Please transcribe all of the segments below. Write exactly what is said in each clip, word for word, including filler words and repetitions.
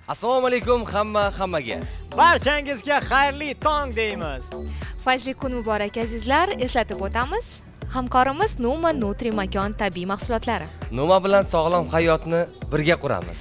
Assalomu alaykum hamma hammaga. Barchangizga xayrli tong deymiz. Fayzli kun muborak azizlar. Eslatib o'tamiz. Hamkorimiz Numa Nutri Makon tabiiy mahsulotlari. Numa bilan sog'lom hayotni birga quramiz.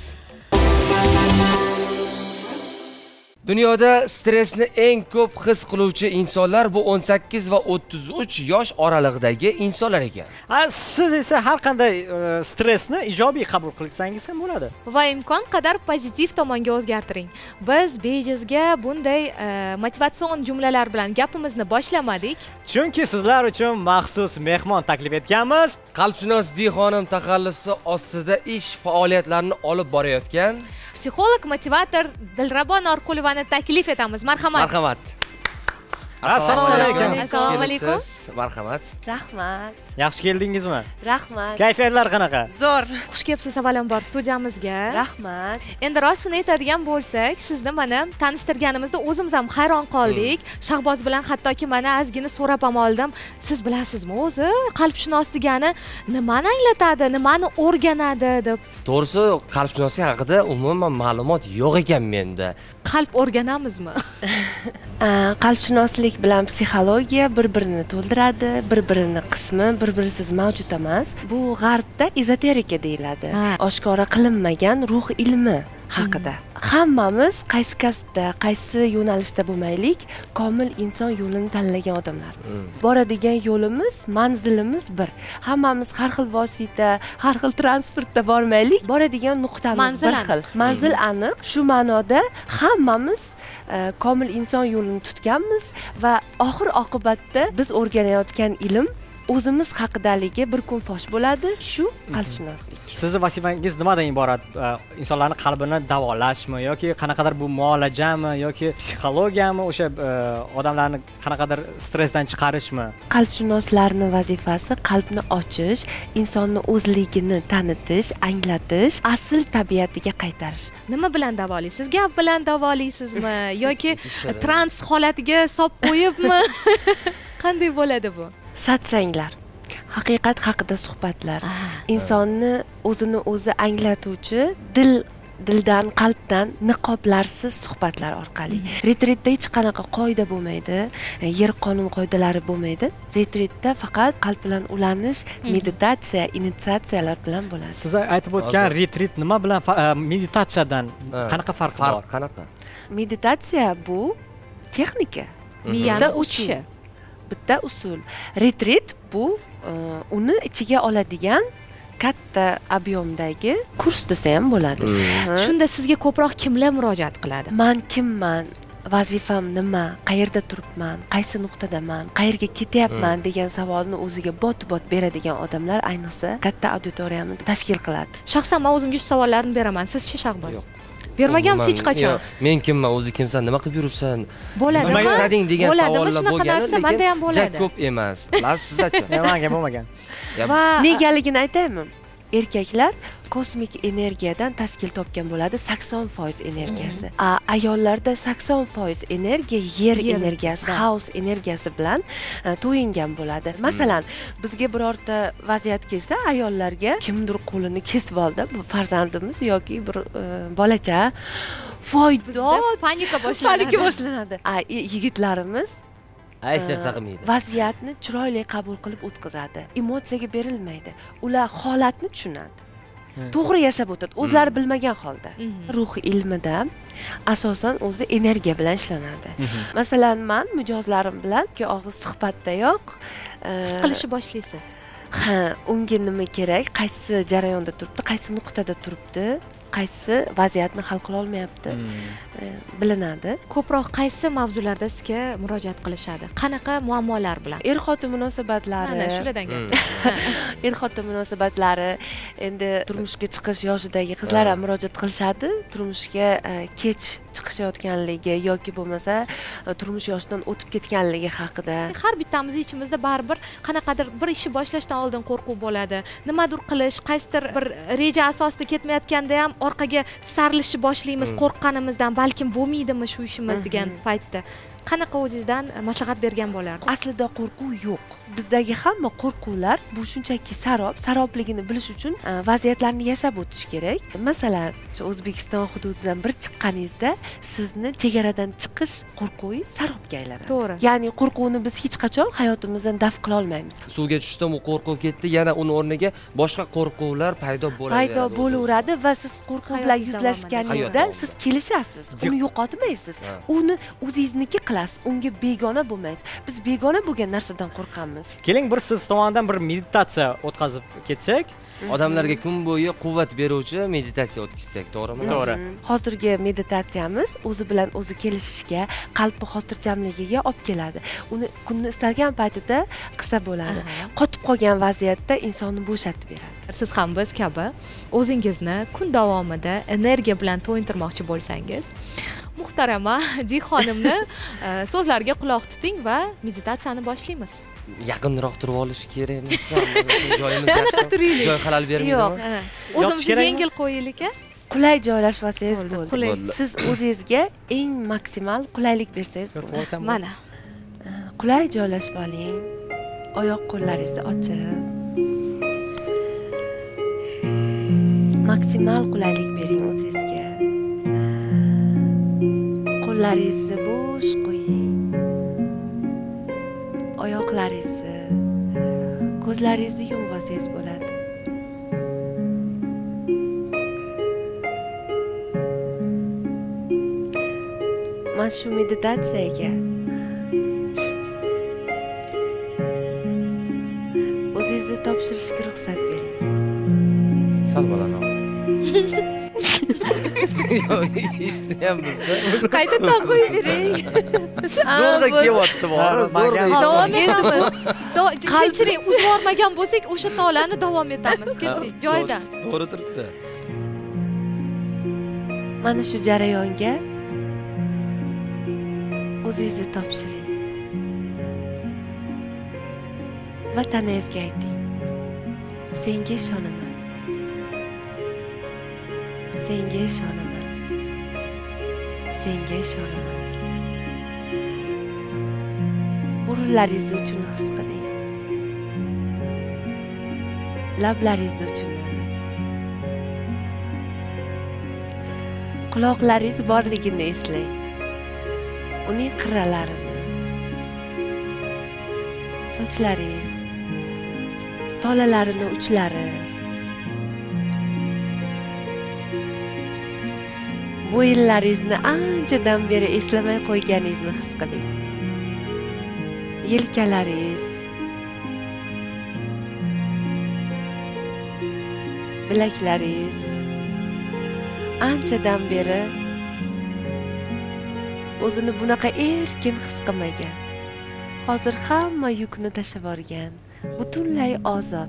Dunyoda stressni eng ko'p his qiluvchi insonlar bu o'n sakkiz va o'ttiz uch yosh oralig'idagi insonlar ekan. Siz esa har qanday stressni ijobiy qabul qilsangiz ham bo'ladi. Va imkon qadar pozitiv tomonga o'zgartiring. Biz bejizga bunday motivatsion jumlalar bilan gapimizni boshlamadik. Chunki sizlar uchun maxsus mehmon taklif etganmiz. Qalbshunos Dixonim taxallusi ostida ish faoliyatlarini olib borayotgan psixolog motivator Dilrabo Norqulovani taklif etamiz. Marhamat. Marhamat. Assalomu alaykum. Assalomu alaykum. Marhamat. Rahmat. Yaxshi keldingizmi? Rahmat. Kayfiyatlar qanaqa? Zo'r. Xush kelibsiz avvalambor studiyamizga. Rahmat. Endi rostini aytadigan bo'lsak, sizni mana tanishtirganimizda o'zimiz ham hayron qoldik. Shahboz bilan hattoki mana ozgina so'rab ham oldim. Siz bilasizmi o'zi qalbshunos degani nimani anglatadi, nimani o'rganadi deb. To'g'risi, qalbshunoslik haqida umuman ma'lumot yo'q ekan menda. Qalb o'rganamizmi? Qalbshunoslik bilan psixologiya bir-birini to'ldiradi, bir-birini qismi bir-birisiz mavjud emas. Bu g'arbda ezoterika deyiladi. Oshkora qilinmagan ruh ilmi haqida. Hammamiz qaysi kasbda, qaysi yo'nalishda bo'lmaylik, komil inson yo'lini tanlagan odamlarmiz. Boradigan yo'limiz, manzilimiz bir. Hammamiz har xil vosita, har xil transportda bormaylik, boradigan nuqtamiz bir xil. Manzil aniq. Shu ma'noda hammamiz komil inson yo'lini tutganmiz va oxir oqibatda biz o'rganayotgan ilm o'zimiz haqidaligi bir kun fosh bo'ladi. Shu qalbshunoslik. Sizning vazifangiz nimadan iborat? Insonlarning qalbini davolashmi yoki qanaqadir bu muolajami yoki psixologiyami, o'sha odamlarni qanaqadir stressdan chiqarishmi? Qalbshunoslarning vazifasi qalbni ochish, insonni o'zligini tanitish, anglatish, asl tabiatiga qaytarish. Nima bilan davolaysiz? Gap bilan davolaysizmi yoki trans holatiga solib qo'yibmi? Qanday bo'ladi bu? Satsanglar, haqiqat haqida suhbatlar, insonni o'zini o'zi anglatuvchi dil dildan, qalbdan niqoblarsiz suhbatlar orqali. Retritda hech qanaqa qoida bo'lmaydi, yer qonun qoidalari bo'lmaydi. Retritda faqat qalb bilan ulanish, meditatsiya, initiatsiyalar bilan bo'ladi. Siz aytib o'tgan retrit nima bilan meditatsiyadan qanaqa farqi bor? Qanaqa? Meditatsiya bu texnika, miyani uchishi. Bitta usul. Retrit bu uni ichiga oladigan katta ob'yomdagi kurs desa ham bo'ladi. Shunda sizga ko'proq kimlar murojaat qiladi? Men kimman? Vazifam nima? Qayerda turibman? Qaysi nuqtadaman? Qayerga ketyapman degan savolni o'ziga bot-bot beradigan odamlar ayniqsa katta auditoriyani tashkil qiladi. Shaxsan men o'zimga shu savollarni beraman. Siz-chi Shahboz? Bermagansiz hech qachon. Men kimman, o'zi kimsan, nima qilib yuribsan? Bo'ladimi? Nima istading degan savollar bo'lgan, menda ham bo'ladi. Lekin ko'p emas. Bilasiz sizdachi? Menga bo'lmagan. Va negaligini aytaymi? Erkaklar kosmik energiyadan tashkil topgan bo'ladi, sakson foiz energiyasi. Ayollarda sakson foiz energiya yer energiyasi, house energiyasi bilan to'yingan bo'ladi. Masalan, bizga birorta vaziyat kelsa, ayollarga kimdir qo'lini kesib oldi, bu farzandimiz yoki bir bolacha foyda, panika boshlanadi. Panika boshlanadi. Yigitlarimiz hech narsa qilmaydi. Vaziyatni chiroyli qabul qilib o'tkazadi. Emotsiyaga berilmaydi. Ular holatni tushunadi. To'g'ri yashab o'tadi, o'zlari bilmagan holda. Ruh ilmida asosan o'zi energiya bilan ishlanadi. Masalan, men mijozlarim bilan ki og'iz suhbatdayoq his qilishni boshlaysiz. Ha, unga nima kerak, qaysi jarayonda turibdi, qaysi nuqtada turibdi, qaysi vaziyatni hal qila olmayapti bilinadi. Ko'proq qaysi mavzularda sizga murojaat qilishadi? Qanaqa muammolar bilan? Er-xotin munosabatlari. Mana shulardan gap. Er-xotin munosabatlari, endi turmushga chiqish yoshidagi qizlar ham murojaat qilishadi. Turmushga kech chiqishayotganligi yoki bo'lmasa turmush yoshidan o'tib ketganligi haqida. Har bittamiz ichimizda baribir qanaqadir bir ishni boshlashdan oldin qo'rquv bo'ladi. Nimadir qilish, qaysidir bir reja asosida ketmayotganda ham orqaga sarilishni boshlaymiz qo'rqqanimizdan, balkim bo'lmaydimi shu ishimiz degan paytda. qanaqa o'zingizdan maslahat bergan bo'lardingiz? Aslida qo'rquv yo'q. Bizdagi hamma qo'rquvlar bu shunchaki sarob, sarobligini bilish uchun e, vaziyatlarni yashab o'tish kerak. Masalan, shu O'zbekiston hududidan bir chiqqaningizda sizni chegaradan chiqish qo'rquvingiz sarobga aylanadi. To'g'ri. Ya'ni qo'rquvni biz hech qachon hayotimizdan daf qila olmaymiz. Suvga tushdim, u qo'rquv ketdi, yana uni o'rniga boshqa qo'rquvlar paydo bo'ladi. Paydo bo'laveradi va siz qo'rquv bilan Hayot yuzlashganingizda davomida. siz kelishasiz. Uni yo'qotmaysiz. Ha. Uni o'zingizniki qilasiz. Unga begona bo'lmaysiz. Biz begona bo'lgan narsadan qo'rqamiz. Keling, bir siz tomonidan bir meditatsiya o'tkazib ketsak. Odamlarga kun bo'yi quvvat beruvchi meditatsiya o'tkazsak, to'g'rimi? To'g'ri. Hozirgi meditatsiyamiz o'zi bilan o'zi kelishishga, qalbi xotirjamligiga olib keladi. Uni kunni istalgan paytida qilsa bo'ladi. Qotib qolgan vaziyatda insonni bo'shatib beradi. Siz ham biz kabi o'zingizni kun davomida energiya bilan to'yintirmoqchi bo'lsangiz, muhtarama Dixonimni e, so'zlariga quloq tuting va meditatsiyani boshlaymiz. Yaqinroq turib olish kerak emasmi? Joyimiz Qanaqa yaxshi. turaylik? Joy halal Yo'q. bermaydimi? Ha, Yopish O'zimizni kerakmi? yengil qo'yaylik a. Qulay joylashib olsangiz Bo'ldi, bo'ldi. qulay. Bo'ldi. Siz o'zingizga eng maksimal qulaylik bersangiz Ko'rib bo'ldi. olsam Mana. Qulay joylashib oling. Oyoq qo'llaringizni ochib. Maksimal qulaylik bering o'zingizga. Qo'llaringizni bo'sh qo'ying. Oyoqlaringizni, ko'zlaringizni yumib olsangiz bo'ladi. Mana shu meditatsiyaga o'zingizni topshirishga ruxsat bering. Sal balandroq. Yo'q, eshitmayapmiz-da. Qaytadan qo'yib bering. Zo'rg'a kelyapti bori, zo'rg'a Davom eshitmayapti. etamiz. Do- Kechiring, uzvormagan bo'lsak, o'sha tolani davom etamiz. Ketdik joyidan. To'g'ri turibdi. Mana shu jarayonga o'zingizni topshiring. Va tanangizga ayting. Senga ishonaman. Senga ishonaman. Senga ishonaman. Burunlaringiz uchun his qiling. Lablaringiz uchun. Quloqlaringiz borligini eslang. Uning qirralarini. Sochlaringiz, tolalarining uchlari. Bo'yinlaringizni anchadan beri eslamay qo'yganingizni his qiling. Yelkalaringiz, bilaklaringiz anchadan beri o'zini bunaqa erkin his qilmagan. Hozir hamma yukni tashlab yuborgan, butunlay ozod.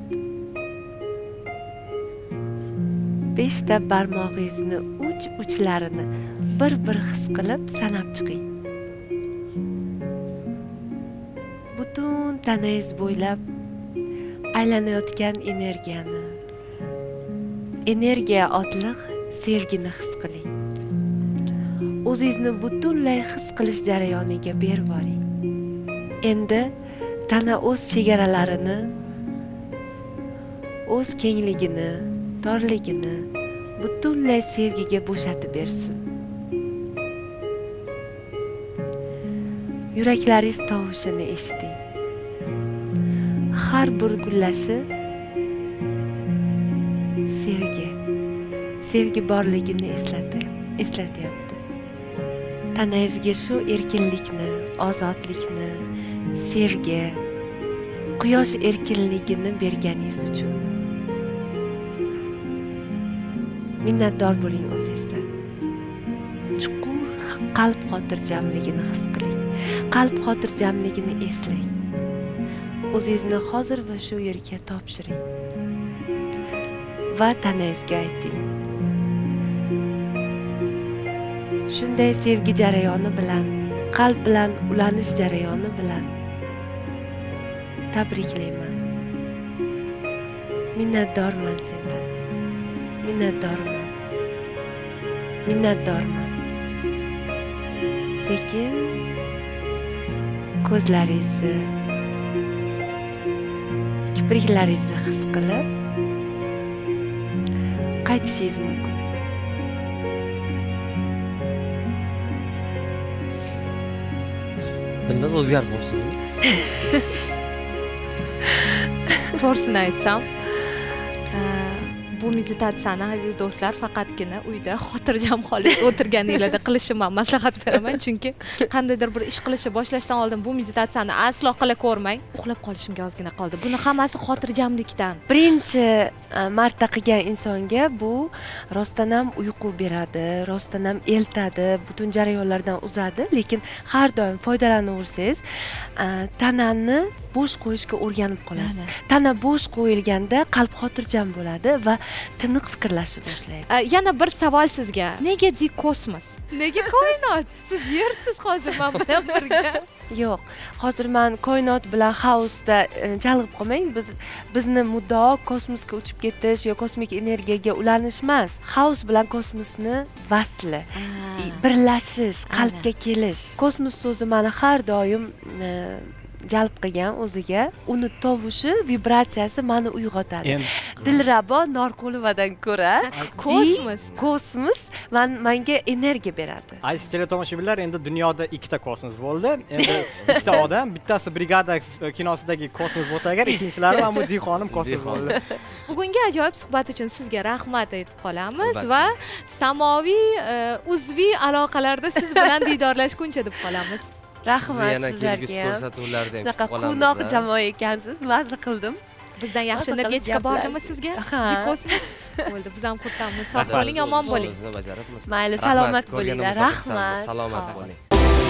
beshta barmog'ingizni uch uchlarini bir-bir his qilib sanab chiqing. Butun tanangiz bo'ylab aylanayotgan energiyani, energiya otliq sevgini his qiling. O'zingizni butunlay his qilish jarayoniga berib boring. Endi tana o'z chegaralarini, o'z kengligini, torligini butunlay sevgiga bo'shatib bersin. Yuraklaringiz tovushini eshiting. Har bir gullashi sevgi, sevgi borligini eslatib, eslatyapti. Tanangizga shu erkinlikni, ozodlikni, sevgi, quyosh erkinligini berganingiz uchun minnatdor bo'ling o'zingizdan. Chuqur qalb xotirjamligini his qiling. Qalb xotirjamligini eslang. O'zingizni hozir va shu yerga topshiring. Va tanangizga ayting. Shunday sevgi jarayoni bilan, qalb bilan ulanish jarayoni bilan tabriklayman. Minnatdorman sendan. Minnatdorman. Minnatdorman. Sekin ko'zlaringizni, kipriklaringizni his qilib qaytishingiz mumkin. Dilnoz o'zgarib qolibsizmi? To'g'risini aytsam, bu meditatsiyani aziz do'stlar faqatgina uyda xotirjam holatda o'tirganinglarda qilishimni maslahat beraman, chunki qandaydir bir ish qilishni boshlashdan oldin bu meditatsiyani aslo qila ko'rmang. Uxlab qolishimga ozgina qoldi. Buni hammasi xotirjamlikdan. Birinchi marta qilgan insonga bu rostdan ham uyqu beradi, rostdan ham eltadi, butun jarayonlardan uzadi, lekin har doim foydalanaversangiz, tanani bo'sh qo'yishga o'rganib qolasiz. Tana bo'sh qo'yilganda qalb xotirjam bo'ladi va tiniq fikrlashni boshlaydi. Yana bir savol sizga. Nega dik kosmos? Nega koinot? Siz yersiz hozir men bilan birga. Yo'q, hozir men koinot bilan xaosda chalg'ib qolmang. Biz bizni muddao kosmosga uchib ketish yo kosmik energiyaga ulanish emas. Xaos bilan kosmosni vasli, birlashish, qalbga kelish. Kosmos so'zi meni har doim jalb qilgan o'ziga, uni tovushi, vibratsiyasi meni uyg'otadi. Dilrabo Norqulovadan ko'ra kosmos, kosmos men menga energiya beradi. Aziz teletomoshabinlar, endi dunyoda ikkita kosmos bo'ldi. Endi ikkita odam, bittasi brigada kinosidagi kosmos bo'lsa agar, ikkinchilari Amudi xonim kosmos bo'ldi. Bugungi ajoyib suhbat uchun sizga rahmat aytib qolamiz va samoviy uzviy aloqalarda siz bilan diydorlashguncha deb qolamiz. Rahmat yana kelgusi sizlarga. ko'rsatuvlarda ham Shunaqa quvnoq jamoa ekansiz, mazza qildim. Bizdan yaxshi energetika bordimi sizga? Kosmos bo'ldi. Biz ham xursandmiz. Sog' bo'ling, omon bo'ling. Mayli, salomat bo'linglar. Rahmat. Salomat bo'ling.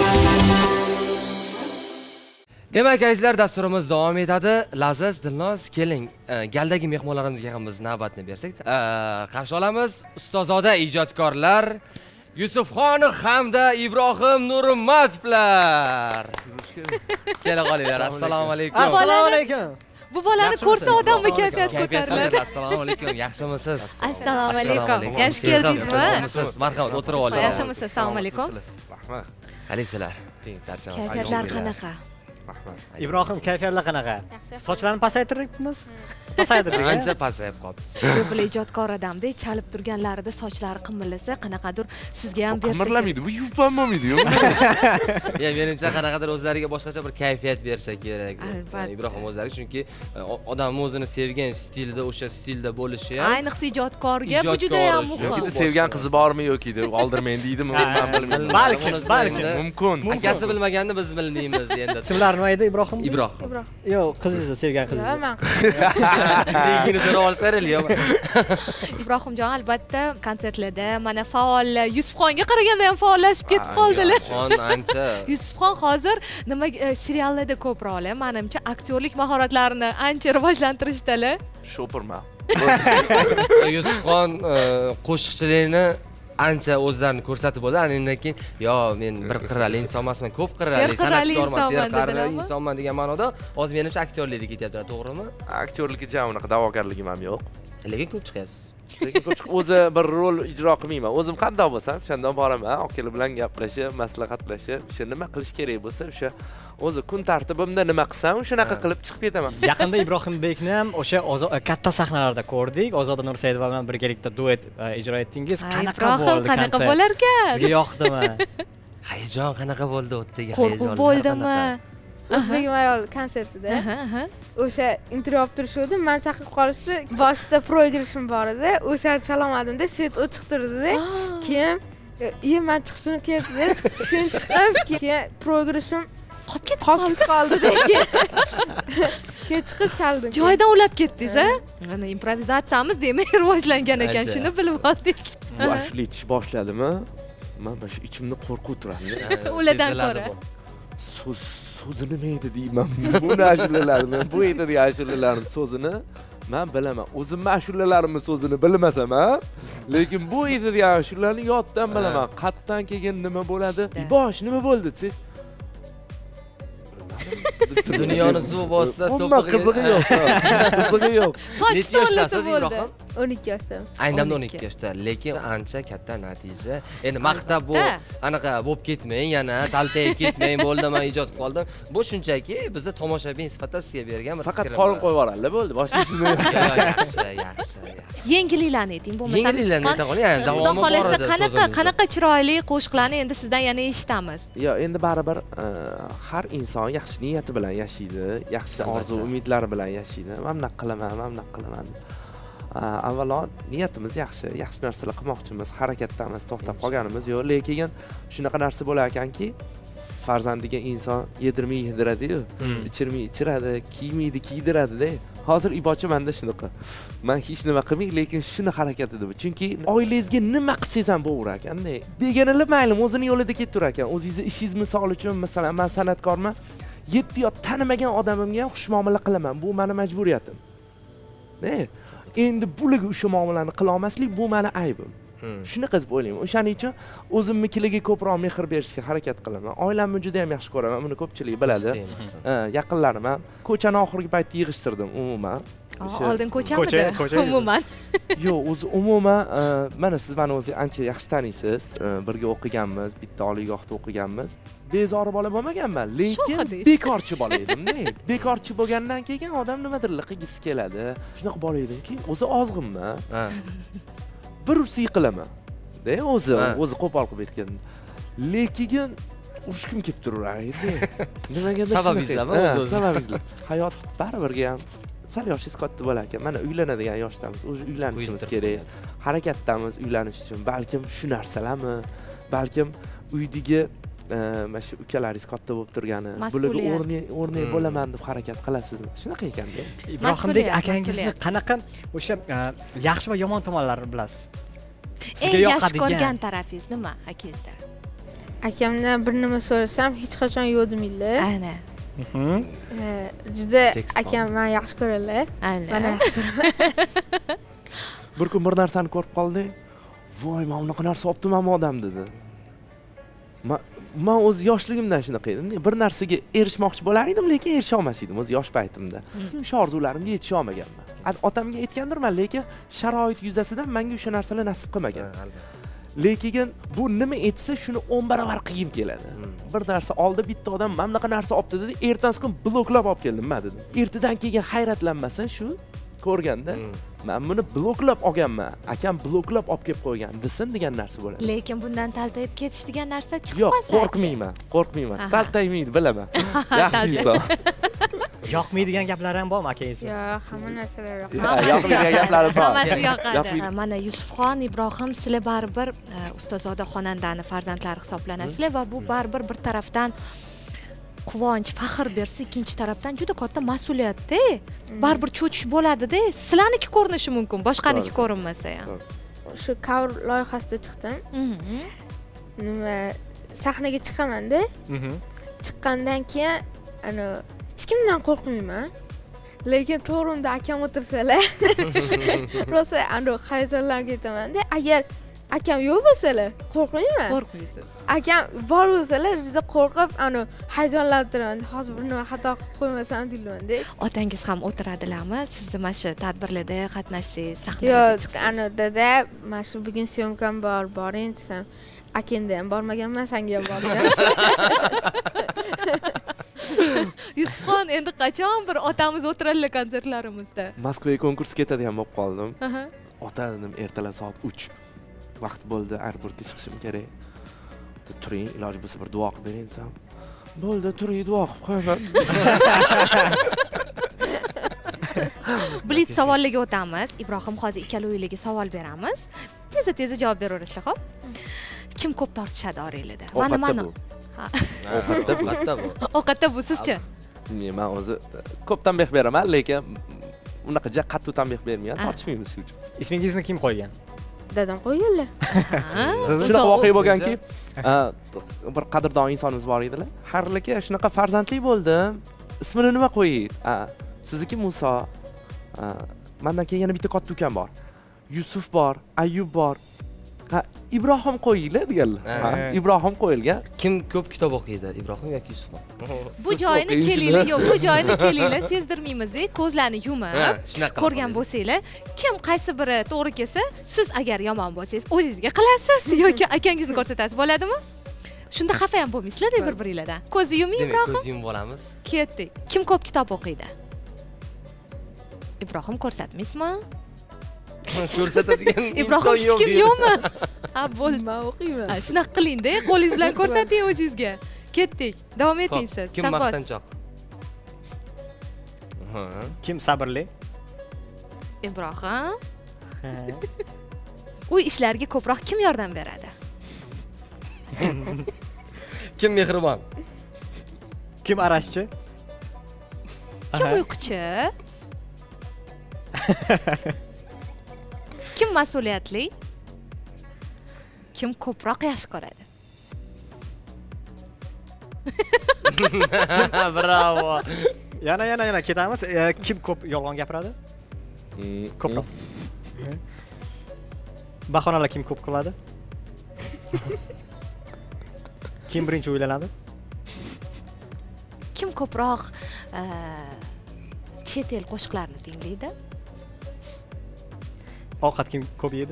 Demak, azizlar, dasturimiz davom etadi. Laziz, Dilnoz, keling, galdagi mehmonlarimizga ham biz navbatni bersak, qarshi olamiz ustozoda ijodkorlar Yusufxon hamda Ibrohim Nurmatovlar. Kela qolinglar. Assalomu alaykum. Assalomu alaykum. Bu bolani ko'rsa odamni kayfiyat ko'tariladi. Assalomu alaykum. Yaxshimisiz? Assalomu alaykum. Yaxshi keldingizmi? Marhamat, o'tirib oling. Yaxshimisiz? Assalomu alaykum. Rahmat. Qalaysizlar? Charchamaysiz. Kayfiyatlar qanaqa? Ibrohim, kayfiyatlar qanaqa? Sochlarni pasaytirdikmi? Pasaytirdik. Ancha pasayib qolibsiz. Ko'p ijodkor odamdek chalib turganlarida sochlari qimillasa, qanaqadir sizga ham bersa. Qimirlamaydi, bu yupanmaydi-yu. Ya, menimcha qanaqadir o'zlariga boshqacha bir kayfiyat bersa kerak. Ibrohim o'zlari, chunki odam o'zini sevgan stilda, o'sha stilda bo'lishi ham. Ayniqsa ijodkorga bu juda ham muhim. Yoki sevgan qizi bormi yoki deb oldirmayman deydimi? Men bilmayman. Balki, balki. Mumkin. Akasi bilmaganini biz bilmaymiz endi. Ismlari nima edi Ibrohim? Ibrohim. Yo'q, qizingizni sevgan qizingiz. Men Biznikini so'rab olsanglar, Ibrohimjon albatta konsertlarda mana faol Yusufxonga qaraganda ham faollashib ketib qoldilar. Yusufxon ancha. Yusufxon hozir nima seriallarda ko'proq, menimcha aktyorlik mahoratlarini ancha rivojlantirishdalar. Shopirman. Yusufxon qo'shiqchilikni ancha o'zlarini ko'rsatib bo'ldi. Undan keyin, yo, men bir qirrali inson emasman, ko'p qirrali san'atkorman, serqirrali insonman degan ma'noda hozir menimcha aktyorlikda ketyapti, to'g'rimi? Aktyorlikka jam unaqa da'vogarligim ham yo'q. Lekin ko'p chiqyapsiz. Lekin ko'p o'zi bir rol ijro qilmayman. O'zim qanday bo'lsam, o'shandan boraman, aka bilan gaplashib, maslahatlashib, o'sha nima qilish kerak bo'lsa, o'sha o'zi kun tartibimda nima qilsam, o'shanaqa qilib chiqib ketaman. Yaqinda Ibrohimbekni ham o'sha katta sahnalarda ko'rdik. Ozoda Nursaidova bilan birgalikda duet ijro etdingiz. Qanaqa bo'ldi? Qanaqa bo'lar ekan? Sizga yoqdimi? Hayajon qanaqa bo'ldi o'tdagi hayajon? Qo'rquv bo'ldimi? O'zbek ayol konsertida o'sha intervyu olib turishdi. Men chaqirib qolishdi. Boshida proigirishim bor edi. O'sha chalamadimda, svet o'chiq turdi. Keyin, "Ye, men chiqishim kerak" deb, sen chiqib, keyin proigirishim qolib ketib qoldi qoldi degan. Keyin chiqib chaldim. Joydan ulab ketdingiz, a? Mana improvizatsiyamiz demak rivojlangan ekan, shuni bilib oldik. Bu ashula aytish boshladimi? Men mana shu ichimni qo'rquv turadi. Ulardan ko'ra. So'z so'zi nima edi deyman. Bu ashulalarni, bu aytadigan ashulalarning so'zini men bilaman. O'zim ashulalarimning so'zini bilmasam, ha? Lekin bu aytadigan ashulalarni yoddan bilaman. Qatdan kelgan nima bo'ladi? Bosh nima bo'ldi desiz? Dunyoni suv bossa, to'piq qizig'i yo'q. Qizig'i yo'q. Necha yoshdasiz Ibrohim? o'n ikki yoshdaman. Aynan o'n o'n ikki. ikki yoshda, lekin ancha katta natija. Endi maqtab bu Albatta. anaqa bo'lib ketmang, yana taltayib ketmang, bo'ldi men ijod qilib qoldim. Bu shunchaki bizni tomoshabin sifatida sizga bergan bir Faqat fikrimiz. qolin qo'yib yuboradi, bo'ldi. Boshqa ishni. Yaxshi, yaxshi, yaxshi. Yengilliklarni ayting, bo'lmasa. Yengilliklarni ayta qoling, yani Xudo davomi bor xohlasa edi qanaqa so'zimizda. qanaqa chiroyli qo'shiqlarni endi sizdan yana eshitamiz. Yo, endi baribir e, har inson yaxshi niyati bilan yashaydi, yaxshi Albatta. orzu, umidlari bilan yashaydi. Men bunaqa qilaman, men bunaqa qilaman. A, Avvalo niyatimiz yaxshi, yaxshi narsalar qilmoqchimiz, harakatdamiz, to'xtab qolganimiz yo'q, lekin shunaqa narsa bo'lar ekanki, farzandiga inson yedirmay yediradi-yu, ichirmay ichiradi, kiymaydi kiydiradi-da. Hozir ibochi menda shunaqa. Men hech nima qilmay, lekin shuni harakat edim. Chunki oilangizga nima qilsangiz ham bo'lar ekanda. Begonalar mayli, o'zini yo'lida ketaverar ekan. O'zingizni ishingiz misol uchun, masalan, men san'atkorman, yetti yot tanimagan odamimga xush muomala qilaman. Bu meni majburiyatim. Ne? Endi bularga o'sha muomalani qila olmaslik bu meni aybim. Shunaqa deb o'ylayman. O'shaning uchun o'zimnikilarga ko'proq mehr berishga harakat qilaman. Oilamni juda ham yaxshi ko'raman. Buni ko'pchilik biladi. Ha, yaqinlarim ham ko'chani oxirgi paytda yig'ishtirdim umuman. Oldin ko'chamidi? Ko'cha- ko'cha- Umuman. Yo'q, o'zi umuman e, mana siz meni o'zi ancha yaxshi taniysiz. E, Birga o'qiganmiz, bitta oliygohda o'qiganmiz. Bezori bola bo'lmaganman, lekin Shohadaysiz. bekorchi bola edim-da. Bekorchi bo'lgandan keyin odam nimadir qilgisi keladi. Shunaqa bola edimki, o'zi ozg'inman. Ha. Bir ursa yiqilaman. De o'zi, Ha. o'zi qo'pol qilib aytgan. Lekin urushkim kelib turardi. Nimaga Sababingizlarmi o'zi-o'zi? Sababingizlar. Hayot baribirga ham sal yoshingiz katta bo'lar ekan. Mana uylanadigan yoshdamiz. O'zi uylanishimiz kerak. Harakatdamiz uylanish uchun. Balkim shu narsalarmi? Balkim uydagi mana shu ukalaringiz katta bo'lib turgani, bularga Mas'uliyat. o'rni o'rni bo'laman deb harakat qilasizmi? Shunaqa ekan-da. Ibrohimbek Mas'uliyat, akangizni mas'uliyat. qanaqa o'sha e, yaxshi va yomon tomonlarini bilasiz? Eng yaxshi ko'rgan tarafingiz nima akangizda? Akamdan bir nima so'rasam hech qachon yo'q demaydilar. Aynan. Mhm. Eh, Juda Tekst akam meni yaxshi ko'radilar. Aynan. Mana Bir kun bir narsani ko'rib qoldi. Voy, men bunaqa narsa olibdimanmi odam dedi. Men men o'z yoshligimdan shunaqa edim. Bir narsaga erishmoqchi bo'lar edim, lekin erisha olmas edim o'z yosh paytimda. Shu orzularimga yetisha olmaganman. Otamga aytgandirman, lekin sharoit yuzasidan menga o'sha narsalar nasib qilmagan. Lekin bu nima etsa shuni o'n barobar qilgim keladi. Bir narsa oldi bitta odam mana bunaqa narsa olibdi dedi, ertasi kun bloklab olib keldim men dedim. Ertadan keyin hayratlanmasin shu ko'rganda, men buni bloklab olganman. Akam bloklab olib kelib qo'ygan, desin degan narsa bo'ladi. Lekin bundan taltayib ketish degan narsa chiqib Yo'q, qolsa. qo'rqmayman, qo'rqmayman. Aha. Taltaymaydi, bilaman. Yaxshi inson. Yoqmaydigan gaplari ham bormi akangizni? yo'q, hamma narsalar yo'q. Yoqmaydigan gaplari bor. Hammasi yoqadi. Yoqmaydi. Mana Yusufxon, Ibrohim, sizlar baribir e, ustozoda xonandani farzandlari hisoblanasizlar va bu baribir bir tarafdan quvonch, faxr bersa, ikkinchi tarafdan juda katta mas'uliyat-da. Baribir cho'chish bo'ladi-da. Sizlarniki ko'rinishi mumkin, boshqaniki To'g'ri. ko'rinmasa ham. Shu cover loyihasida chiqdim. Mhm. Nima sahnaga chiqaman-da. Mhm. Chiqqandan keyin ana hech kimdan qo'rqmayman. Lekin to'g'rimda akam o'tirsalar, rosa ana hayajonlanib ketaman-da. Agar akam yo'q bo'lsalar, qo'rqmayman. Qo'rqmaysiz. Akam bor bo'lsalar, juda qo'rqib, ana hayajonlanib turaman. Hozir bir nima xato qilib qo'ymasam deyman-da. Otangiz ham o'tiradilarmi? Siz mana shu tadbirlarda qatnashsangiz, sahnaga Yo'q, chiqsangiz. ana dada, mana shu bugun syomkam bor, boring desam, akangda ham bormaganman, senga ham borgan. Yusufxon, endi qachon bir otamiz o'tiradilar konsertlarimizda? Moskvaga konkurs ketadigan bo'lib qoldim. Aha. Ota dedim, ertalab soat uch. Vaqt bo'ldi, aeroportga chiqishim kerak. Turing, iloji bo'lsa bir duo qilib bering desam. Bo'ldi, turing, duo qilib qo'yaman. Blitz savollarga o'tamiz. Ibrohim, hozir ikkalovilarga savol beramiz. Tez-tez javob beraverasizlar, xo'p? Kim ko'p tortishadi oranglarda? Va nimani? Ovqatda bu. Ovqatda bu. Ovqatda bu sizchi? Men o'zi ko'p tanbeh beraman, lekin unaqa ja qattiq tanbeh bermayman, tortishmaymiz shu uchun. Ismingizni kim qo'ygan? Dadam qo'yganlar. Shunaqa voqea bo'lganki, bir qadrdon insonimiz bor edilar. Harlaka shunaqa farzandli bo'ldim. Ismini nima qo'ying? Ha, sizniki Musa. Mendan keyin yana bitta katta ukam bor. Yusuf bor, Ayyub bor. Ha, Ibrohim qo'yinglar deganlar. Ha, Ibrohim qo'yilgan. Kim ko'p kitob o'qiydi, Ibrohim yoki Yusufxon? Bu joyini kelinglar, yo'q, bu joyini kelinglar, sezdirmaymiz-da, ko'zlarni yumib, shunaqa ko'rgan bo'lsanglar, kim qaysi biri to'g'ri kelsa, siz agar yomon bo'lsangiz, o'zingizga qilasiz yoki akangizni ko'rsatasiz, bo'ladimi? Shunda xafa ham bo'lmaysizlar-da bir-biringlardan. Ko'zni yuming, Ibrohim. Ko'z yumib olamiz. Ketdik. Kim ko'p kitob o'qiydi? Ibrohim ko'rsatmaysizmi? Ko'rsatadigan Ibrohim hech kim yo'qmi? Ha, bo'ldi. Men o'qiyman. Shunaqa qiling-da, qo'lingiz bilan ko'rsating o'zingizga. Ketdik. Davom eting siz. Kim maqtanchoq? Kim sabrli? Ibrohim. Uy ishlariga ko'proq kim yordam beradi? Kim mehribon? Kim arashchi? Kim uyquchi? Kim mas'uliyatli? Kim ko'proq yaxshi ko'radi? Bravo. Yana yana yana ketamiz. Kim ko'p yolg'on gapiradi? Ko'proq. Bahonalar kim ko'p qiladi? Kim birinchi o'ylanadi? Kim ko'proq chet el qo'shiqlarini tinglaydi? Ovqat kim ko'p yeydi?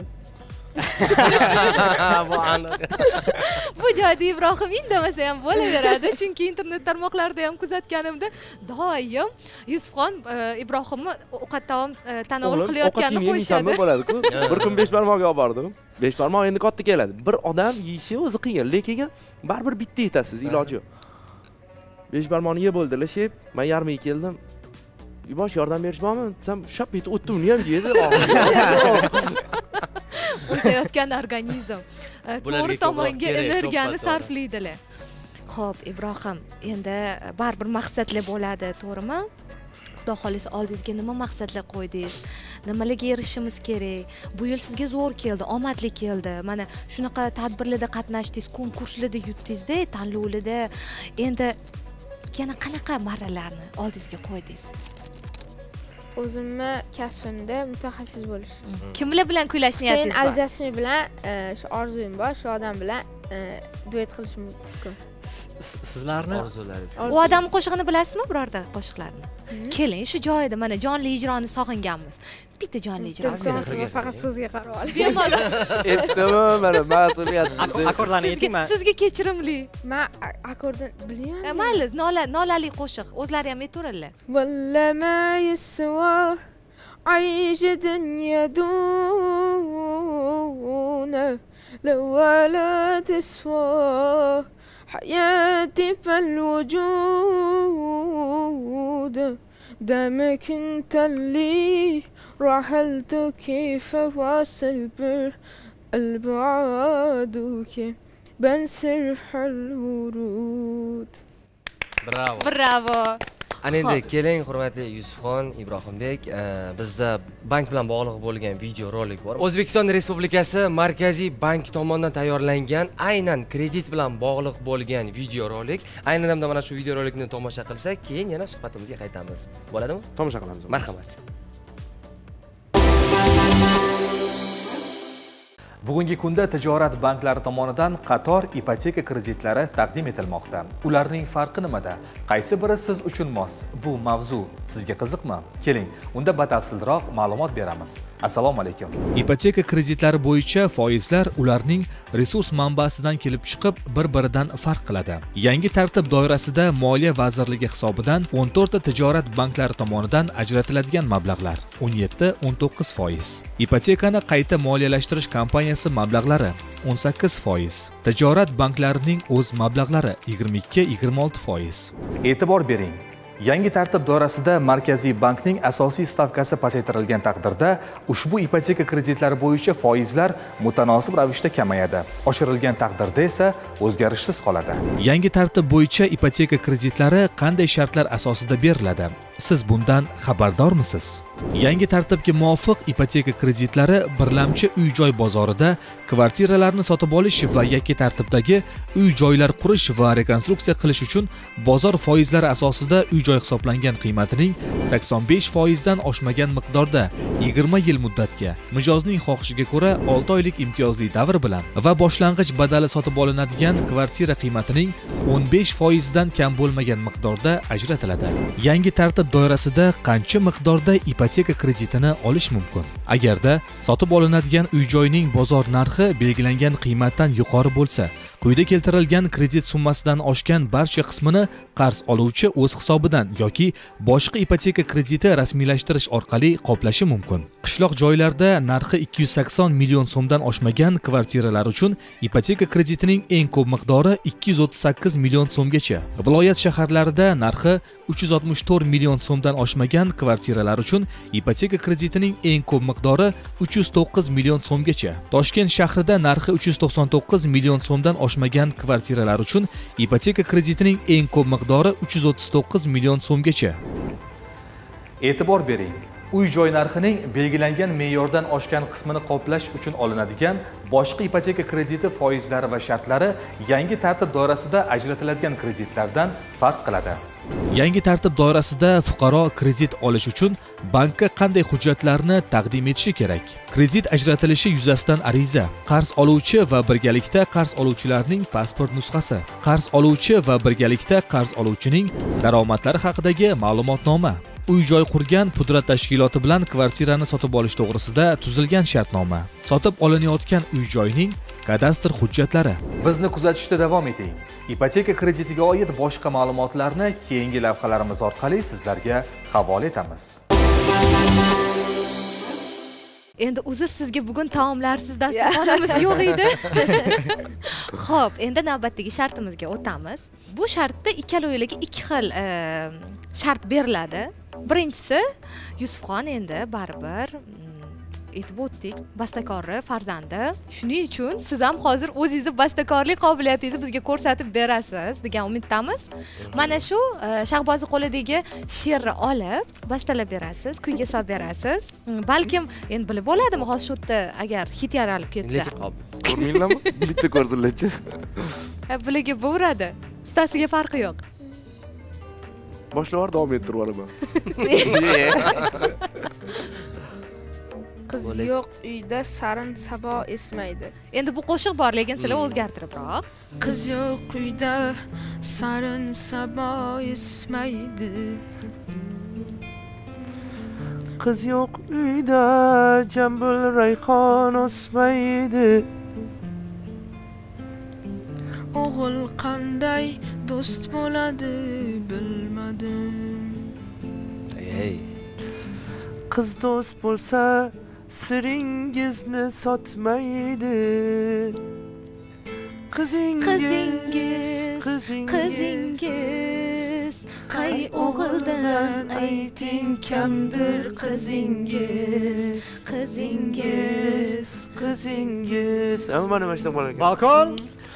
Bu aniq. Bu joyda Ibrohim indamasa ham bo'laveradi, chunki internet tarmoqlarida ham kuzatganimda doim Yusufxon Ibrohimni ovqat taom tanovul qilayotganini qo'yishadi. Bo'ladi-ku. Bir kun besh barmoqga olib bordim. besh barmoq endi katta keladi. Bir odam yeyishi o'zi qiyin, lekin baribir bitta yetasiz, iloji yo'q. besh barmoqni yeb bo'ldilar, shep, men yarmiga keldim. Yubosh yordam berishmoqmi? Desam, shap yetib o'tdim ham yedi. O'sayotgan organizm to'g'ri tomonga energiyani sarflaydilar. Xo'p, Ibrohim, endi baribir maqsadlar bo'ladi, to'g'rimi? Xudo xolisa oldingizga nima maqsadlar qo'ydingiz? Nimalarga erishishimiz kerak? Bu yil sizga zo'r keldi, omadli keldi. Mana shunaqa tadbirlarda qatnashdingiz, konkurslarda yutdingiz-da, tanlovlarda. Endi yana qanaqa marralarni oldingizga qo'ydingiz? O'zimni kasbimda mutaxassis bo'lish. Kimlar bilan kuylash niyatingiz bor? Sen Aljasmin bilan shu orzuyim bor, shu odam bilan duet qilishim mumkin. Sizlarni orzularingiz. U odam qo'shig'ini bilasizmi, birorta qo'shiqlarni? Keling, shu joyida mana jonli ijroni sog'inganmiz. Bitta jonli ijro. Faqat so'zga qarab ol. Bemalol. Aytdimmi, mana mas'uliyat sizda. Akkordlarni aytingmi? Sizga kechirimli. Men akkordni bilmayman. Mayli, nola nolali qo'shiq. O'zlari ham aytaveradilar. Walla ma yaswa aysh dunya duna lawala taswa حياتي فالوجود دامك انت اللي رحلت كيف واصل بر البعاد كيف بنسرح الورود. Bravo. Bravo. Ana endi keling, hurmatli Yusufxon, Ibrohimbek, bizda bank bilan bog'liq bo'lgan video rolik bor. O'zbekiston Respublikasi Markaziy bank tomonidan tayyorlangan aynan kredit bilan bog'liq bo'lgan video rolik. Aynan damda mana shu video rolikni tomosha qilsak, keyin yana suhbatimizga qaytamiz. Bo'ladimi? Tomosha qilamiz. Marhamat. Bugungi kunda tijorat banklari tomonidan qator ipoteka kreditlari taqdim etilmoqda. Ularning farqi nimada? Qaysi biri siz uchun mos? Bu mavzu sizga qiziqmi? Keling, unda batafsilroq ma'lumot beramiz. Assalomu alaykum. Ipoteka kreditlari bo'yicha foizlar ularning resurs manbasidan kelib chiqib, bir-biridan farq qiladi. Yangi tartib doirasida Moliya vazirligi hisobidan o'n to'rt ta tijorat banklari tomonidan ajratiladigan mablag'lar o'n yetti o'n to'qqiz foiz. Ipotekani qayta moliyalashtirish kompaniyasi mablag'lari o'n sakkiz foiz. Tijorat banklarining o'z mablag'lari yigirma ikki yigirma olti foiz. E'tibor bering. Yangi tartib doirasida Markaziy bankning asosiy stavkasi pasaytirilgan taqdirda ushbu ipoteka kreditlari bo'yicha foizlar mutanosib ravishda kamayadi. Oshirilgan taqdirda esa o'zgarishsiz qoladi. Yangi tartib bo'yicha ipoteka kreditlari qanday shartlar asosida beriladi? siz bundan xabardormisiz? Yangi tartibga muvofiq ipoteka kreditlari birlamchi uy-joy bozorida kvartiralarni sotib olish va yakka tartibdagi uy-joylar qurish va rekonstruksiya qilish uchun bozor foizlari asosida uy-joy hisoblangan qiymatining sakson besh foizdan oshmagan miqdorda yigirma yil muddatga mijozning xohishiga ko'ra olti oylik imtiyozli davr bilan va boshlang'ich badali sotib olinadigan kvartira qiymatining o'n besh foizdan kam bo'lmagan miqdorda ajratiladi. Yangi tartib doirasida qancha miqdorda ipoteka kreditini olish mumkin? Agarda sotib olinadigan uy-joyning bozor narxi belgilangan qiymatdan yuqori bo'lsa, quyida keltirilgan kredit summasidan oshgan barcha qismini qarz oluvchi o'z hisobidan yoki boshqa ipoteka krediti rasmiylashtirish orqali qoplashi mumkin. Qishloq joylarda narxi ikki yuz sakson million so'mdan oshmagan kvartiralar uchun ipoteka kreditining eng ko'p miqdori ikki yuz o'ttiz sakkiz million so'mgacha. Viloyat shaharlarida narxi uch yuz oltmish to'rt million so'mdan oshmagan kvartiralar uchun ipoteka kreditining eng ko'p miqdori uch yuz to'qqiz million so'mgacha. Toshkent shahrida narxi uch yuz to'qson to'qqiz million so'mdan oshmagan kvartiralar uchun ipoteka kreditining eng ko'p miqdori uch yuz o'ttiz to'qqiz million so'mgacha. E'tibor bering. Uy-joy narxining belgilangan me'yordan oshgan qismini qoplash uchun olinadigan boshqa ipoteka krediti foizlari va shartlari yangi tartib doirasida ajratiladigan kreditlardan farq qiladi. Yangi tartib doirasida fuqaro kredit olish uchun bankka qanday hujjatlarni taqdim etishi kerak? Kredit ajratilishi yuzasidan ariza, qarz oluvchi va birgalikda qarz oluvchilarning pasport nusxasi, qarz oluvchi va birgalikda qarz oluvchining daromadlari haqidagi ma'lumotnoma, uy-joy qurgan pudrat tashkiloti bilan kvartirani sotib olish to'g'risida tuzilgan shartnoma, sotib olinayotgan uy-joyning kadastr hujjatlari. Bizni kuzatishda davom eting. Ipoteka kreditiga oid boshqa ma'lumotlarni keyingi lavhalarimiz orqali sizlarga havola etamiz. Endi uzr, sizga bugun taomlarsiz dasturxonimiz yo'q edi. Xo'p, endi navbatdagi shartimizga o'tamiz. Bu shartda ikkala o'yinlarga ikki xil shart beriladi. Birinchisi, Yusufxon endi baribir aytib o'tdik, bastakorri farzandi. Shuning uchun siz ham hozir o'zingizni bastakorlik qobiliyatingizni bizga ko'rsatib berasiz degan umiddamiz. Mana shu Shahbozi qo'lidagi she'rni olib, bastalab berasiz, kuyga solib berasiz. Balkim endi bilib bo'ladimi, hozir shu yerda agar hit yaralib ketsa. Lekin qolib. Ko'rmanglarmi? Bitta ko'rsinlarchi. Ha, bularga bo'radi. Ustasiga farqi yo'q. Boshlar davom ettirib yuboraman. Qiz yo'q uyda sarin sabo esmaydi. Endi bu qo'shiq bor, lekin sizlar o'zgartiribroq. Qiz yo'q uyda sarin sabo esmaydi. Qiz yo'q uyda jambul rayhon o'smaydi. O'g'il qanday do'st bo'ladi bilmadim. Ey. Qiz do'st bo'lsa siringizni sotmaydi. Qizingiz, qizingiz, qay o'g'ildan ayting kamdir qizingiz, qizingiz, qizingiz. Ama mana mana shunday bo'lar ekan. Balkon.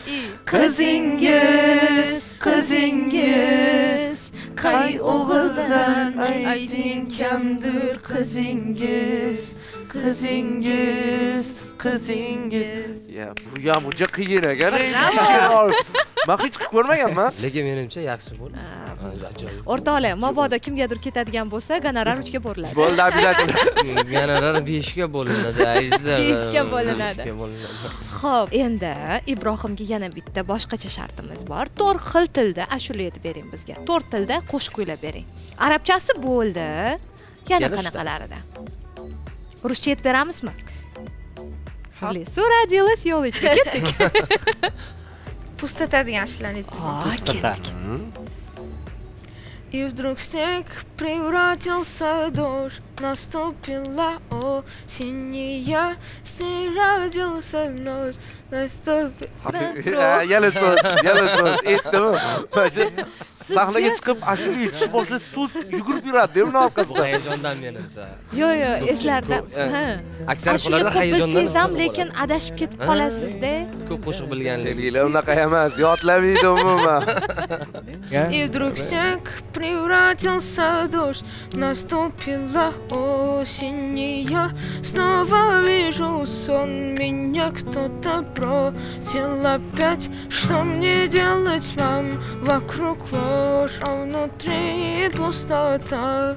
Qizingiz, qizingiz, qay o'g'ildan ayting kamdir qizingiz, qizingiz, qizingiz. Ya bu ham juda qiyin ekan. Men hech ko'rmaganman. Lekin menimcha yaxshi bo'ldi. Ajoyib. O'rtoqlar, mabodo kimgadir ketadigan bo'lsa, gonorar uchga bo'linadi. Bo'ldi, обязательно. Gonorar beshga bo'linadi, azizlar. beshga bo'linadi. Xo'p, endi Ibrohimga yana bitta boshqacha shartimiz bor. to'rt xil tilda ashula aytib bering bizga. to'rt tilda qo'shiq kuylab bering. Arabchasi bo'ldi. Yana qanaqalarida? Ruscha aytib beramizmi? В лесу родилась елочка. Ketdik. Пустотadigan ashulani aytib. Pustota. И вдруг снег превратился в дождь. наступила осенняя, сын родился ночь, наступила. Yana so'z, yana so'z. Aytdimi? Mana sahnaga chiqib, ashula aytish boshlasa so'z yugurib yuradi, deb orqasidan. Hayajondan menimcha. Yo'q, yo'q, eslarda. Ha. Aksariyatlarda hayajondan. Sezam, lekin adashib ketib qolasiz-da. Ko'p qo'shiq bilganlik. Ular unaqa emas, yodlamaydi umuman. И вдруг снег превратился в дождь, наступила осень, и я снова вижу сон. Меня кто-то бросил опять. Что мне делать, мам? Вокруг ложь, а внутри пустота.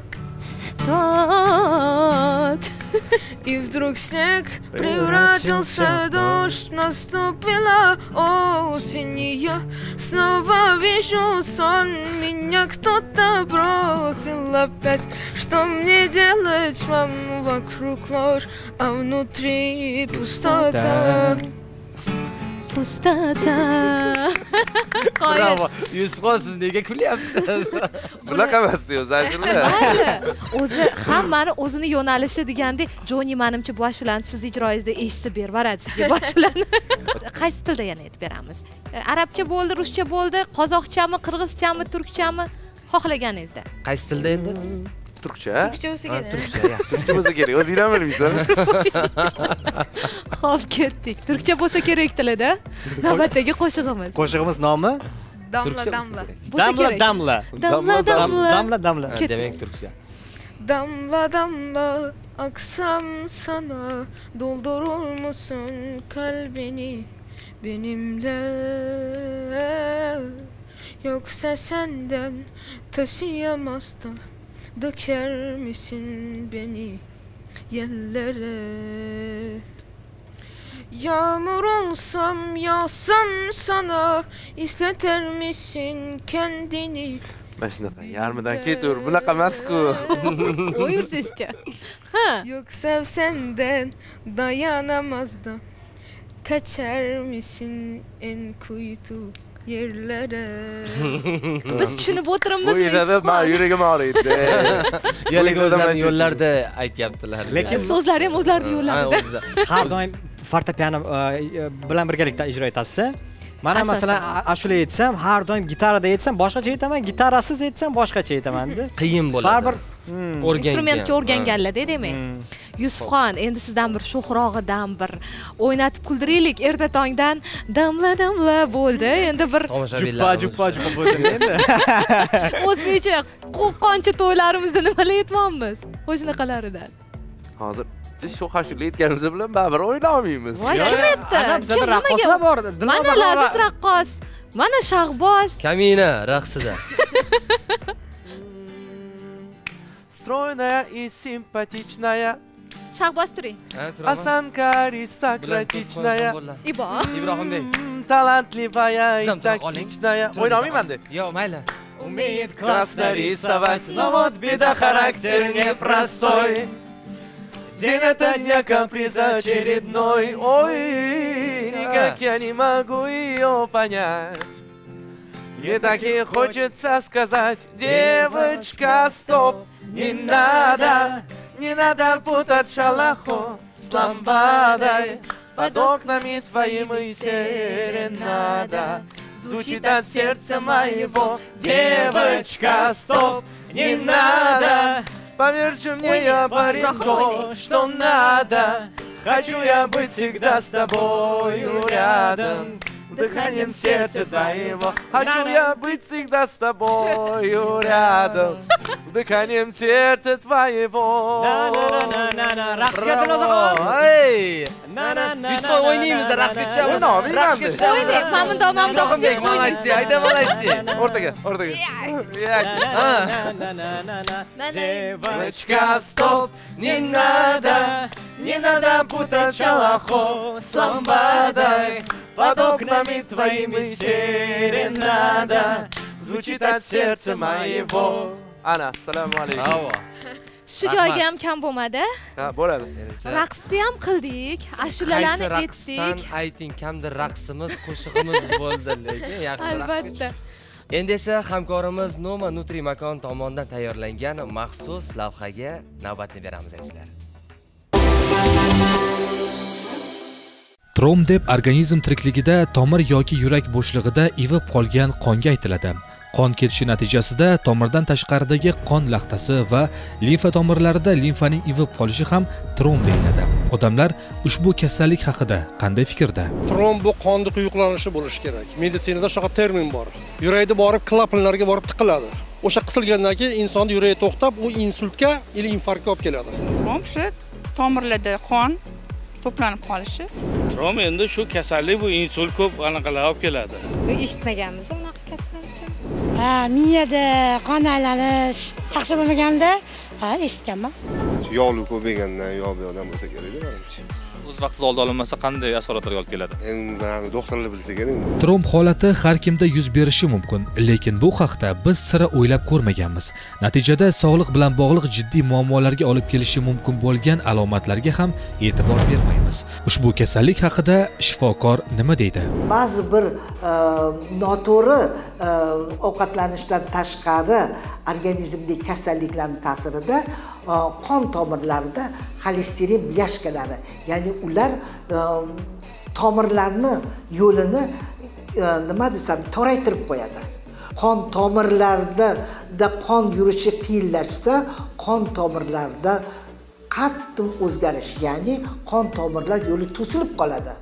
И вдруг снег превратился в дождь, наступила осень, и я снова вижу сон. Меня кто-то бросил опять. Что мне делать, мам? Вокруг ложь, а внутри пустота. Pustata. Bravo. Yusufxon, siz nega kulyapsiz? Bunaqa emas deysiz, ashula. Mayli. O'zi hammani o'zini yo'nalishi degandek, Joni menimcha bu ashulani siz ijroyingizda eshitib beradi sizga bu ashulani. Qaysi tilda yana aytib beramiz? Arabcha bo'ldi, ruscha bo'ldi, qozoqchami, qirg'izchami, turkchami? Xohlaganingizda. Qaysi tilda endi? Turkcha? Turkcha bo'lsa kerak. Turkcha, ya. Turkcha bo'lsa kerak. O'zing ham bilmaysan. Xo'p, ketdik. Turkcha bo'lsa kerak tilida. Navbatdagi qo'shig'imiz. Qo'shig'imiz nomi? Damla, damla. Damla, damla. Damla, damla. Damla, damla. Demek Türkçe. Damla damla aksam sana, doldurur musun kalbini benimle? Yoksa senden taşıyamaz da döker misin beni yerlere? Yağmur olsam, yağsam sana, isteter misin kendini? Mana shunaqa yarmidan ketaver, bunaqa emas-ku. O'yur sizcha. Ha. Yoksa senden dayanamaz da kaçar mısın en kuytu yerlere? Biz tushunib o'tiribmiz. Bu yerda men yuragim og'riydi. Yo'lga o'zlarining yo'llarida aytyaptilar. Lekin so'zlari ham o'zlarini yo'llarida. Har doim fortepiano bilan birgalikda ijro etasiz. Mana masalan ashula aytsam, har doim gitarada aytsam boshqacha aytaman, gitarasiz aytsam boshqacha aytaman-da. Qiyin bo'ladi. Baribir instrumentga o'rganganlar-da, demak. Yusufxon, endi sizdan bir sho'xrog'idan bir o'ynatib kuldiraylik. Erta tongdan damla damla bo'ldi. Endi bir juppa juppa juppa bo'ldi endi. O'zbekcha qo'qoncha to'ylarimizda nimalar aytmoqmiz? Qo'shnaqalaridan. Hozir sho'x ashula aytganimiz bilan baribir o'yna olmaymiz. Voy, kim aytdi? Bizda raqqoslar bor. Mana Laziz raqqos, mana Shahboz. Kamina raqsida. Стройная и симпатичная, Shahboz turing. осанка аристократичная, Ibo. Ibrohimbek. талантливая и тактичная. O'yna olmayman-da. Yo'q, mayli. Умеет Классно рисовать, но вот беда, характер непростой. День ото дня каприз очередной. Ой, никак я не могу ее понять. Мне так и хочется сказать: девочка, стоп, не надо, не надо путать шалахо с ламбадой. Под окнами твоими серенада звучит от сердца моего. Девочка, стоп, не надо. Поверьте мне, я парень, то, что надо. Хочу я быть всегда с тобою рядом, дыханием сердца твоего. Хочу я быть всегда с тобою рядом, дыханием сердца твоего. Ey! Yusufxon o'ynaymiz, raqsga tushamiz. Raqsga tushamiz. O'ynaymiz. Mamdo, mamdo. Ibrohimbek, молодцы, ayda молодцы. O'rtaga, o'rtaga. Девочка, стоп, не надо, не надо путать шалахо с ламбадой. Под окнами твоими серенада звучит от сердца моего. Ana, assalomu alaykum. Bravo. Shu joyga ham kam bo'lmadi. Ha, bo'ladi. Raqsni ham qildik, ashulalarni Qaysi raqsdan aytdik. ayting, kamdir raqsimiz, qo'shig'imiz bo'ldi, lekin yaxshi raqs. Albatta. Endi esa hamkorimiz Noma Nutri Makon tomonidan tayyorlangan maxsus lavhaga navbatni beramiz azizlar. Trom deb organizm tirikligida tomir yoki yurak bo'shlig'ida ivib qolgan qonga aytiladi. Qon ketishi natijasida tomirdan tashqaridagi qon laxtasi va limfa tomirlarida limfaning ivib qolishi ham trom deyiladi. Odamlar ushbu kasallik haqida qanday fikrda? Trom bu qonni quyuqlanishi bo'lishi kerak. Meditsinada shunaqa termin bor. Yurakda borib klapanlarga borib tiqiladi. O'sha qisilgandan keyin inson yuragi to'xtab, u insultga yoki infarktga olib keladi. Trom shu tomirlarda qon to'planib qolishi. Trom endi shu kasallik, bu insult ko'p anaqalar olib keladi. Eshitmaganmiz unaqa kasallikni. Ha, miyada qon aylanish yaxshi bo'lmaganda, ha, eshitganman. Yog'li ko'paygandan yo'q bir odam bo'lsa kerak menimcha. O'z vaqtida oldi olinmasa qanday asoratlarga olib keladi? Endi doktorlar bilsa kerak. Trom holati har kimda yuz berishi mumkin, lekin bu haqda biz sira o'ylab ko'rmaganmiz. Natijada sog'liq bilan bog'liq jiddiy muammolarga olib kelishi mumkin bo'lgan alomatlarga ham e'tibor bermaymiz. Ushbu kasallik haqida shifokor nima deydi? Ba'zi bir noto'g'ri ovqatlanishdan tashqari organizmdagi kasalliklarning ta'sirida qon tomirlarida xolesterin blyashkalari, ya'ni ular tomirlarni yo'lini nima desam toraytirib qo'yadi. Qon tomirlarida qon yurishi qiyinlashsa, qon tomirlarida qattiq o'zgarish, ya'ni qon tomirlar yo'li to'silib qoladi.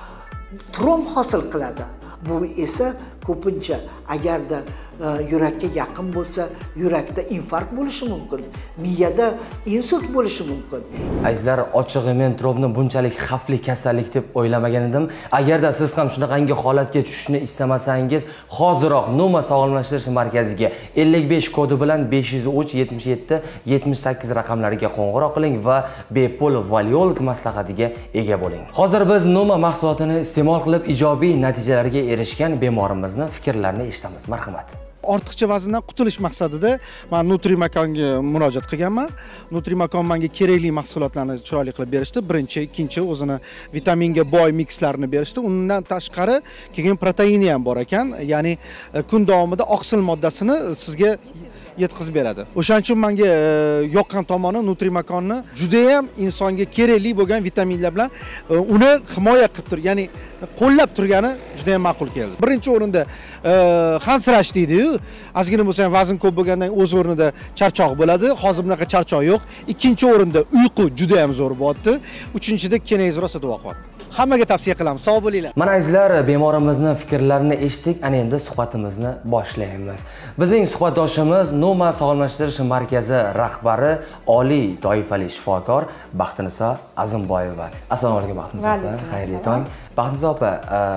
Trom hosil qiladi. Bu esa ko'pincha agarda yurakka yaqin bo'lsa, yurakda infarkt bo'lishi mumkin, miyada insult bo'lishi mumkin. Azizlar, ochig'i men tromni bunchalik xavfli kasallik deb o'ylamagan edim. Agarda siz ham shunaqangi holatga tushishni istamasangiz, hoziroq Noma sog'lomlashtirish markaziga ellik besh kodi bilan besh yuz uch yetmish yetti yetmish sakkiz raqamlariga qo'ng'iroq qiling va bepul valiolog maslahatiga ega bo'ling. Hozir biz Noma mahsulotini iste'mol qilib ijobiy natijalarga erishgan bemorimizni fikrlarini eshitamiz. Marhamat. Ortiqcha vazndan qutulish maqsadida men Nutri Makonga murojaat qilganman. Nutri Makon menga kerakli mahsulotlarni chiroyli qilib berishdi. Birinchi, ikkinchi o'zini vitaminga boy mikslarni berishdi. Undan tashqari keyin proteini ham bor ekan. Ya'ni kun davomida oqsil moddasini sizga yetkazib beradi. O'shaning uchun menga yoqqan tomoni Nutri Makonni juda ham insonga kerakli bo'lgan vitaminlar bilan uni himoya qilib tur, ya'ni qo'llab turgani juda ham ma'qul keldi. Birinchi o'rinda hansirash deydi-yu, ozgina bo'lsa ham vazn ko'p bo'lgandan o'z o'rnida charchoq bo'ladi. Hozir bunaqa charchoq yo'q. Ikkinchi o'rinda uyqu juda ham zo'r bo'lyapti. Uchinchida kenayz rosa duo qilyapti. Hammaga tavsiya qilamiz. Sog' bo'linglar. Mana azizlar, bemorimizni fikrlarini eshitdik. Ana endi suhbatimizni boshlaymiz. Bizning suhbatdoshimiz Noma sog'lomlashtirish markazi rahbari, oliy toifali shifokor Baxtiniso Azimboyeva. Assalomu alaykum Baxtiniso opa. Xayrli tong. Baxtiniso opa,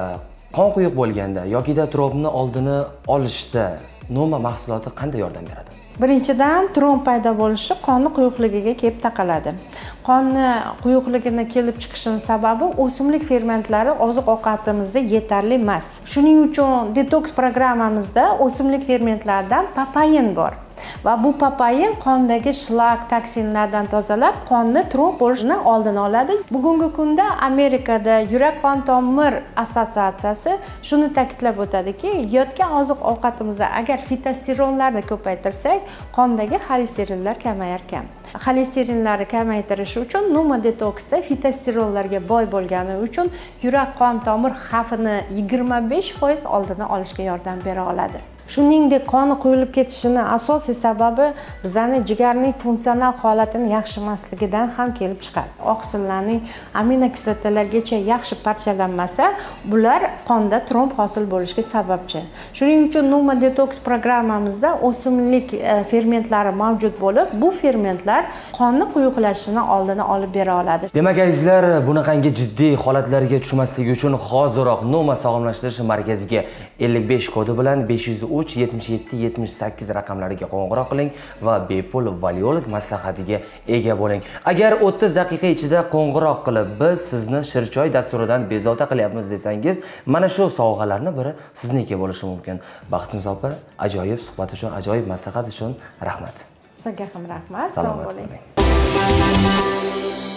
qon quyuq bo'lganda yokida tromni oldini olishda Noma mahsuloti qanday yordam beradi? Birinchidan, trom paydo bo'lishi qonni quyuqligiga kelib taqaladi. Qonni quyuqligini kelib chiqishining sababi o'simlik fermentlari oziq-ovqatimizda yetarli emas. Shuning uchun detoks programmamizda o'simlik fermentlaridan papain bor. Va bu papain qondagi shlak, toksinlardan tozalab, qonni trom bo'lishini oldini oladi. Bugungi kunda Amerikada yurak qon tomir assotsiatsiyasi shuni ta'kidlab o'tadiki, yeyotgan oziq-ovqatimizda agar fitosteronlarni ko'paytirsak, qondagi xolesterinlar kamayar ekan. Xolesterinlarni kamaytirish uchun Noma detoksda fitosteronlarga boy bo'lgani uchun yurak qon tomir xavfini yigirma besh foiz oldini olishga yordam bera oladi. Shuningdek, qoni quyilib ketishini asosiy sababi bizning jigarning funksional holatini yaxshi emasligidan ham kelib chiqadi. Oqsillarning aminokislotalargacha yaxshi parchalanmasa, bular qonda tromb hosil bo'lishiga sababchi. Shuning uchun Noma detoks programmamizda o'simlik fermentlari mavjud bo'lib, bu fermentlar qonni quyuqlashishini oldini olib bera oladi. Demak, azizlar, bunaqangi jiddiy holatlarga tushmaslik uchun hoziroq Noma sog'lomlashtirish markaziga ellik besh kodi bilan besh yuz uch yetmish yetti yetmish sakkiz raqamlariga qo'ng'iroq qiling va bepul valiolog maslahatiga ega bo'ling. Agar o'ttiz daqiqa ichida qo'ng'iroq qilib biz sizni Shirchoy dasturidan bezovta qilyapmiz desangiz, mana shu sovg'alarni biri sizniki bo'lishi mumkin. Baxtiniso opa, ajoyib suhbat uchun, ajoyib maslahat uchun rahmat. Sizga ham rahmat. Sog' bo'ling.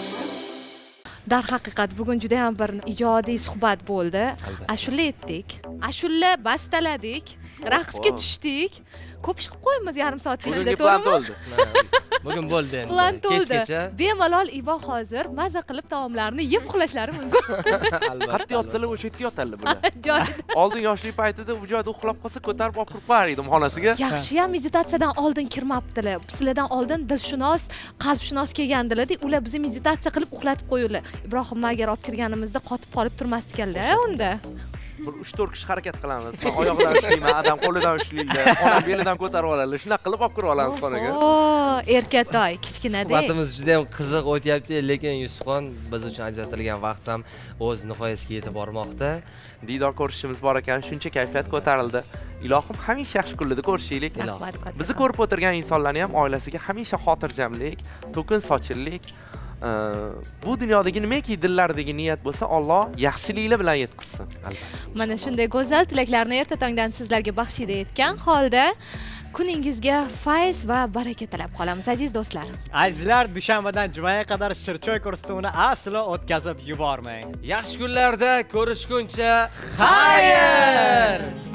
Darhaqiqat bugun juda ham bir ijodiy suhbat bo'ldi. Ashula etdik. ashula bastaladik, raqsga tushdik. Ko'p ish qilib qo'yamiz yarim soatga ichida, Bugungi plan to'ldi. Bugun bo'ldi endi. Plan to'ldi. Kechgacha. Bemalol Ibo hozir maza qilib taomlarni yeb uxlashlari mumkin. Qattiq yotsalar o'sha yerda yotadilar bular. Joyida. Oldin yoshlik paytida bu joyda uxlab qolsa ko'tarib olib kirib qo'yar edim xonasiga. Yaxshiyam meditatsiyadan oldin kirmabdilar. Sizlardan oldin dilshunos, qalbshunos kelgandilar-da, ular bizni meditatsiya qilib uxlatib qo'ydilar. Ibrohim agar olib kirganimizda qotib qolib turmasdikanlar unda. Bir uch to'rt kishi harakat qilamiz. Men oyoqdan ushlayman, adam qo'lidan ushlaydi, onam belidan ko'tarib oladi. Shunaqa qilib olib kirib olamiz xonaga. O, erkatoy, kichkinada. Suhbatimiz juda ham qiziq o'tyapti, lekin Yusufxon biz uchun ajratilgan vaqt ham o'z nihoyasiga yetib bormoqda. Diydor ko'rishimiz bor ekan, shuncha kayfiyat ko'tarildi. Ilohim hamisha yaxshi kunlarda ko'rishaylik. Bizni ko'rib o'tirgan insonlarni ham oilasiga hamisha xotirjamlik, to'kin sochillik, bu dunyodagi nimaki dillardagi niyat bo'lsa, Alloh yaxshiliklar bilan yetkazsin. Mana shunday go'zal tilaklarni erta tongdan sizlarga baxshida etgan holda kuningizga fayz va baraka tilab qolamiz aziz do'stlar. Azizlar, dushanbadan jumaga qadar shirchoy ko'rsatuvini aslo o'tkazib yubormang. Yaxshi kunlarda ko'rishguncha xayr!